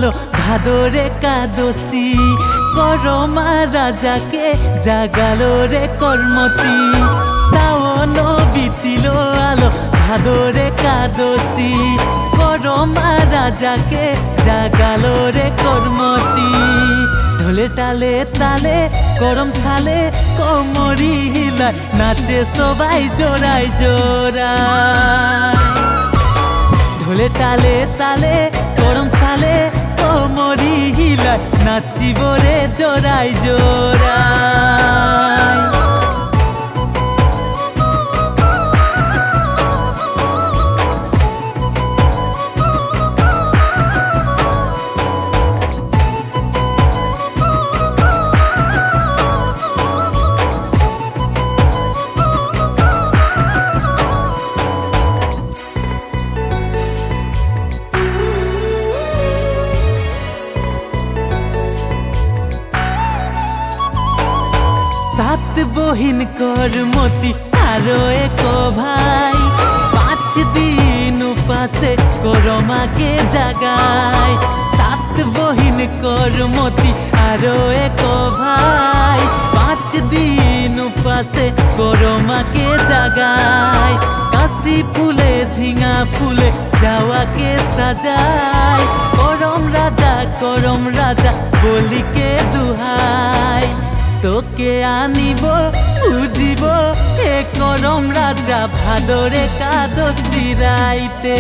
আলো ভাদর একাদশী করমা রাজাকে জাগালো রে কর্মতি শ্রাবণ বিতিল আলো ভাদর একাদশী করমা রাজাকে জাগালো রে কর্মতি ঢোলে তালে তালে গরম সালে কোমরি হিলায় নাচে সবাই জোড়ায় জোড়ায় ঢোলে তালে তালে গরম সালে কোমরি হিলায় নাচিব রে জোড়ায় জোড়ায় सात बहिन करमती आरो एक भाई 5 दिन उपासे कोरमा के जगाय सात बहिन करमती आरो एक भाई 5 दिन उपासे कोरमा के जगाय काशी फूले झिंगा फूले जावा के सजाय करम राजा बोली के दुहाई তোকে আনিব বুঝিব হে করম রাজা ভাদর একাদশী রাইতে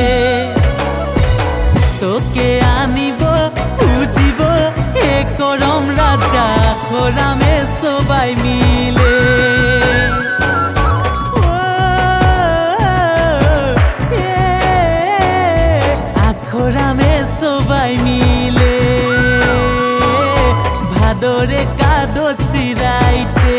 তোকে আনিব বুঝিব হে করম রাজা খোরামে সবাই মিলে আখোরামে সবাই মিলে ভাদর একাদশী রাইতে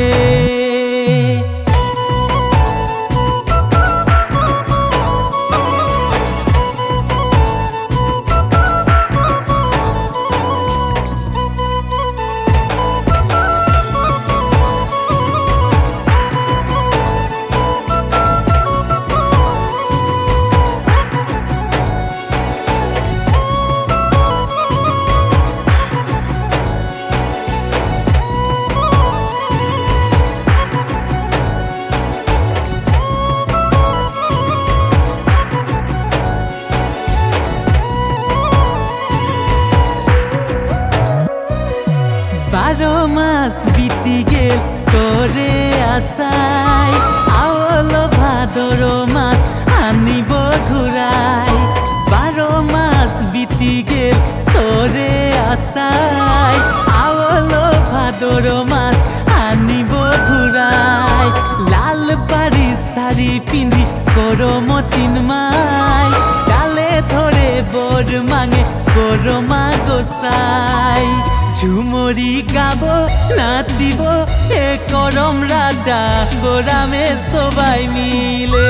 मास बीती गेल तोरे आशाय आवलो भादर मास आनिब घुराय 12 मास बीती गेल तोरे आशाय आवलो भादर मास आनिब घुराय लाल बाड़ी शाड़ी पिंदी करमतिन माय डाले धरे बर मांगे करमा गोसाई झुमरी गाबो नाचिबो হে করম রাজা কোরামে সবাই মিলে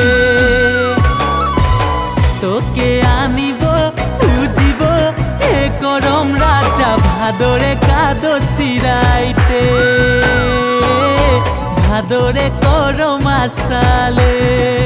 তোকে আনিব বুঝিব হে করম রাজা ভাদর একাদশী রাইতে ভাদরে করম আসালে